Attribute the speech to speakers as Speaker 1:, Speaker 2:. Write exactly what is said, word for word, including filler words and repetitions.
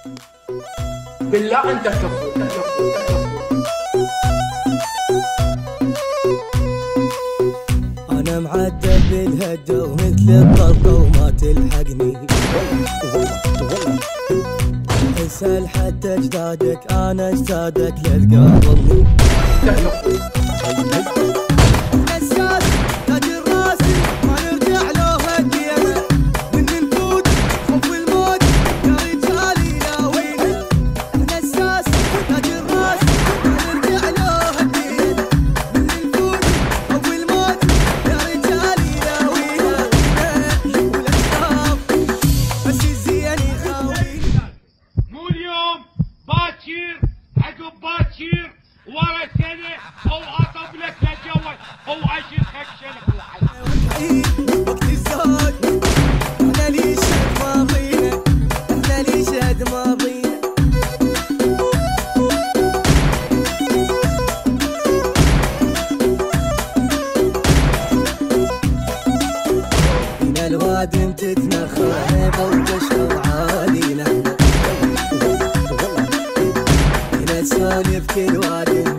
Speaker 1: بالله انت كفو انت كفو انت كفو.
Speaker 2: انا معدل بالهدى ومثل الطلقه وما تلحقني. اسأل حتى اجدادك انا اجدادك للقابلني.
Speaker 1: انت كفو.
Speaker 3: عقب باكر ورا سنه او اطب لك تتجوز او عشر خشنه.
Speaker 2: وقت الزواج احنا ليش قد ماضينا احنا ليش قد ماضينا. من الوادم تتنخر هيبه وتشرب عالينا. نسولف كل وادم